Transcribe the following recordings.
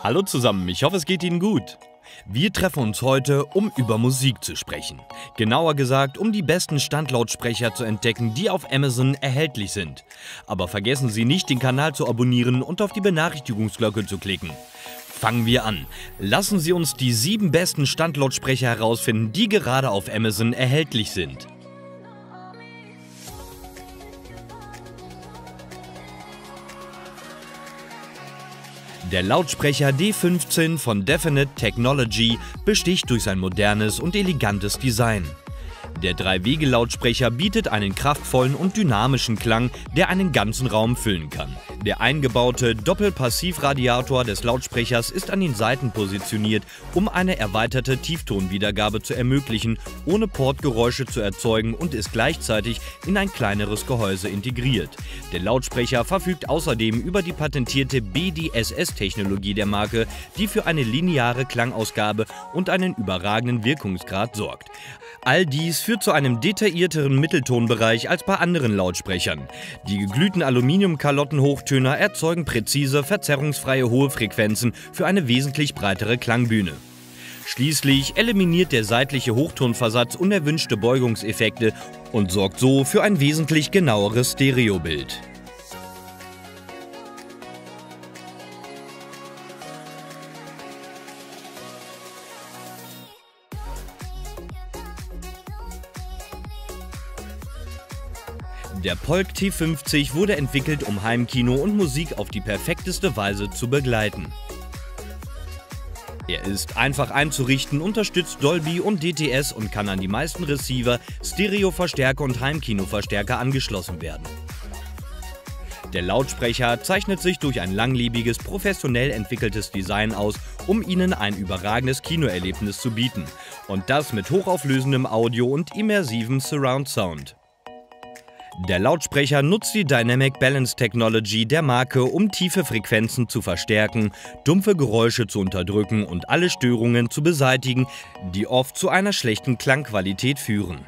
Hallo zusammen, ich hoffe es geht Ihnen gut. Wir treffen uns heute, um über Musik zu sprechen. Genauer gesagt, um die besten Standlautsprecher zu entdecken, die auf Amazon erhältlich sind. Aber vergessen Sie nicht, den Kanal zu abonnieren und auf die Benachrichtigungsglocke zu klicken. Fangen wir an. Lassen Sie uns die 7 besten Standlautsprecher herausfinden, die gerade auf Amazon erhältlich sind. Der Lautsprecher D15 von Definite Technology besticht durch sein modernes und elegantes Design. Der 3-Wege-Lautsprecher bietet einen kraftvollen und dynamischen Klang, der einen ganzen Raum füllen kann. Der eingebaute Doppelpassivradiator des Lautsprechers ist an den Seiten positioniert, um eine erweiterte Tieftonwiedergabe zu ermöglichen, ohne Portgeräusche zu erzeugen, und ist gleichzeitig in ein kleineres Gehäuse integriert. Der Lautsprecher verfügt außerdem über die patentierte BDSS-Technologie der Marke, die für eine lineare Klangausgabe und einen überragenden Wirkungsgrad sorgt. All dies führt zu einem detaillierteren Mitteltonbereich als bei anderen Lautsprechern. Die geglühten Aluminiumkalottenhochtöner erzeugen präzise, verzerrungsfreie hohe Frequenzen für eine wesentlich breitere Klangbühne. Schließlich eliminiert der seitliche Hochtonversatz unerwünschte Beugungseffekte und sorgt so für ein wesentlich genaueres Stereobild. Der Polk T50 wurde entwickelt, um Heimkino und Musik auf die perfekteste Weise zu begleiten. Er ist einfach einzurichten, unterstützt Dolby und DTS und kann an die meisten Receiver, Stereoverstärker und Heimkinoverstärker angeschlossen werden. Der Lautsprecher zeichnet sich durch ein langlebiges, professionell entwickeltes Design aus, um Ihnen ein überragendes Kinoerlebnis zu bieten. Und das mit hochauflösendem Audio und immersivem Surround Sound. Der Lautsprecher nutzt die Dynamic Balance Technology der Marke, um tiefe Frequenzen zu verstärken, dumpfe Geräusche zu unterdrücken und alle Störungen zu beseitigen, die oft zu einer schlechten Klangqualität führen.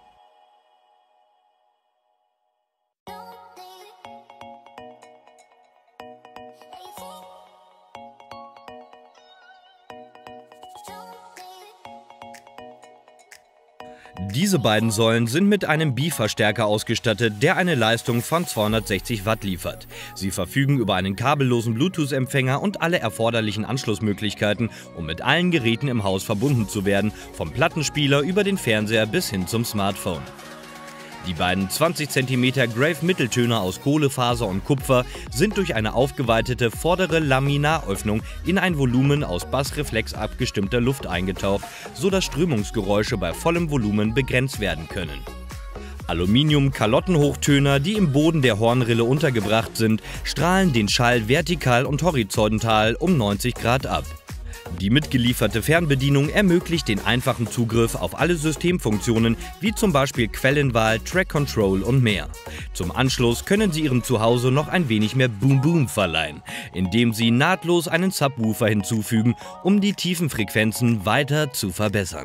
Diese beiden Säulen sind mit einem Bi-Verstärker ausgestattet, der eine Leistung von 260 Watt liefert. Sie verfügen über einen kabellosen Bluetooth-Empfänger und alle erforderlichen Anschlussmöglichkeiten, um mit allen Geräten im Haus verbunden zu werden, vom Plattenspieler über den Fernseher bis hin zum Smartphone. Die beiden 20 cm Grave-Mitteltöner aus Kohlefaser und Kupfer sind durch eine aufgeweitete vordere Laminaröffnung in ein Volumen aus Bassreflex abgestimmter Luft eingetaucht, sodass Strömungsgeräusche bei vollem Volumen begrenzt werden können. Aluminium-Kalottenhochtöner, die im Boden der Hornrille untergebracht sind, strahlen den Schall vertikal und horizontal um 90 Grad ab. Die mitgelieferte Fernbedienung ermöglicht den einfachen Zugriff auf alle Systemfunktionen, wie zum Beispiel Quellenwahl, Track Control und mehr. Zum Anschluss können Sie Ihrem Zuhause noch ein wenig mehr Boom Boom verleihen, indem Sie nahtlos einen Subwoofer hinzufügen, um die tiefen Frequenzen weiter zu verbessern.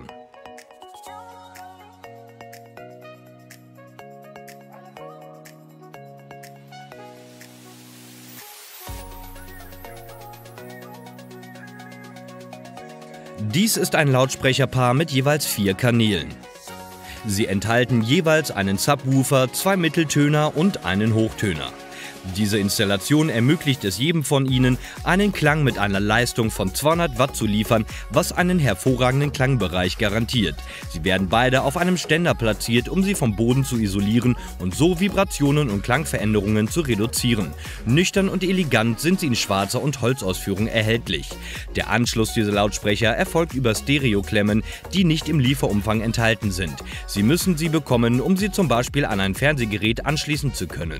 Dies ist ein Lautsprecherpaar mit jeweils 4 Kanälen. Sie enthalten jeweils einen Subwoofer, 2 Mitteltöner und einen Hochtöner. Diese Installation ermöglicht es jedem von Ihnen, einen Klang mit einer Leistung von 200 Watt zu liefern, was einen hervorragenden Klangbereich garantiert. Sie werden beide auf einem Ständer platziert, um sie vom Boden zu isolieren und so Vibrationen und Klangveränderungen zu reduzieren. Nüchtern und elegant sind sie in schwarzer und Holzausführung erhältlich. Der Anschluss dieser Lautsprecher erfolgt über Stereoklemmen, die nicht im Lieferumfang enthalten sind. Sie müssen sie bekommen, um sie zum Beispiel an ein Fernsehgerät anschließen zu können.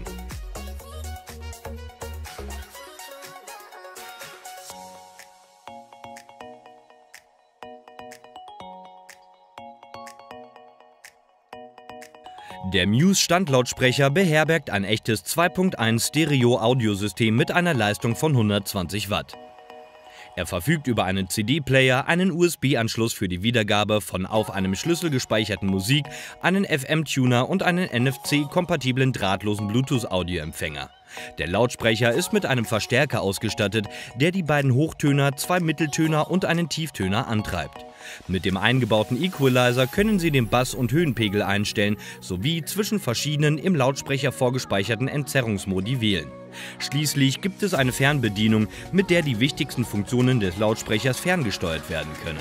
Der Muse Standlautsprecher beherbergt ein echtes 2.1 Stereo-Audiosystem mit einer Leistung von 120 Watt. Er verfügt über einen CD-Player, einen USB-Anschluss für die Wiedergabe von auf einem Schlüssel gespeicherten Musik, einen FM-Tuner und einen NFC-kompatiblen drahtlosen Bluetooth-Audioempfänger. Der Lautsprecher ist mit einem Verstärker ausgestattet, der die beiden Hochtöner, zwei Mitteltöner und einen Tieftöner antreibt. Mit dem eingebauten Equalizer können Sie den Bass- und Höhenpegel einstellen, sowie zwischen verschiedenen im Lautsprecher vorgespeicherten Entzerrungsmodi wählen. Schließlich gibt es eine Fernbedienung, mit der die wichtigsten Funktionen des Lautsprechers ferngesteuert werden können.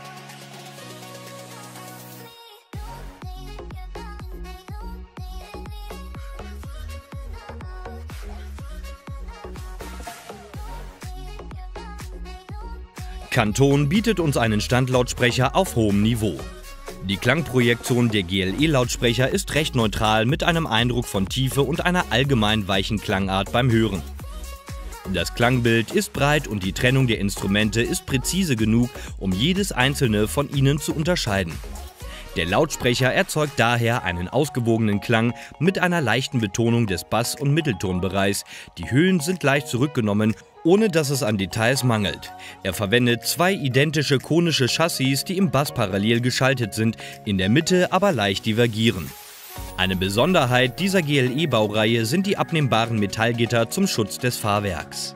Kanton bietet uns einen Standlautsprecher auf hohem Niveau. Die Klangprojektion der GLE-Lautsprecher ist recht neutral mit einem Eindruck von Tiefe und einer allgemein weichen Klangart beim Hören. Das Klangbild ist breit und die Trennung der Instrumente ist präzise genug, um jedes einzelne von ihnen zu unterscheiden. Der Lautsprecher erzeugt daher einen ausgewogenen Klang mit einer leichten Betonung des Bass- und Mitteltonbereichs. Die Höhen sind leicht zurückgenommen, ohne dass es an Details mangelt. Er verwendet zwei identische konische Chassis, die im Bass parallel geschaltet sind, in der Mitte aber leicht divergieren. Eine Besonderheit dieser GLE-Baureihe sind die abnehmbaren Metallgitter zum Schutz des Fahrwerks.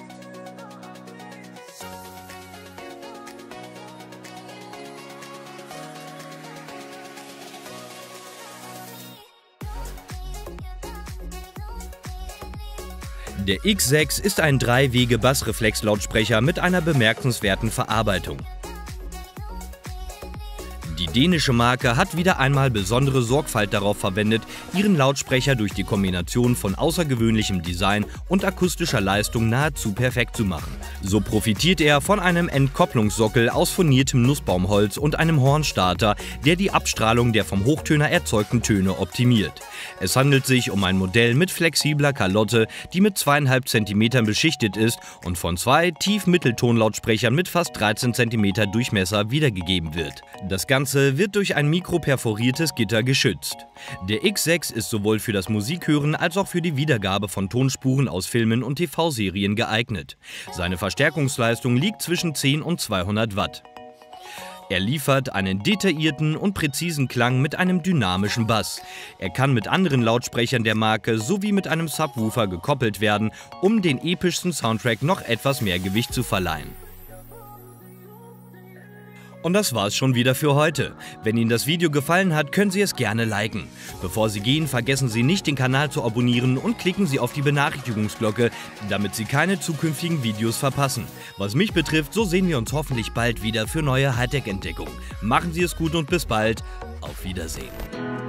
Der X6 ist ein 3-Wege-Bassreflex-Lautsprecher mit einer bemerkenswerten Verarbeitung. Die dänische Marke hat wieder einmal besondere Sorgfalt darauf verwendet, ihren Lautsprecher durch die Kombination von außergewöhnlichem Design und akustischer Leistung nahezu perfekt zu machen. So profitiert er von einem Entkopplungssockel aus furniertem Nussbaumholz und einem Hornstarter, der die Abstrahlung der vom Hochtöner erzeugten Töne optimiert. Es handelt sich um ein Modell mit flexibler Kalotte, die mit 2,5 cm beschichtet ist und von zwei Tief-Mitteltonlautsprechern mit fast 13 cm Durchmesser wiedergegeben wird. Das Ganze wird durch ein mikroperforiertes Gitter geschützt. Der X6 ist sowohl für das Musikhören als auch für die Wiedergabe von Tonspuren aus Filmen und TV-Serien geeignet. Seine Verstärkungsleistung liegt zwischen 10 und 200 Watt. Er liefert einen detaillierten und präzisen Klang mit einem dynamischen Bass. Er kann mit anderen Lautsprechern der Marke sowie mit einem Subwoofer gekoppelt werden, um den epischsten Soundtrack noch etwas mehr Gewicht zu verleihen. Und das war's schon wieder für heute. Wenn Ihnen das Video gefallen hat, können Sie es gerne liken. Bevor Sie gehen, vergessen Sie nicht, den Kanal zu abonnieren und klicken Sie auf die Benachrichtigungsglocke, damit Sie keine zukünftigen Videos verpassen. Was mich betrifft, so sehen wir uns hoffentlich bald wieder für neue Hightech-Entdeckungen. Machen Sie es gut und bis bald. Auf Wiedersehen.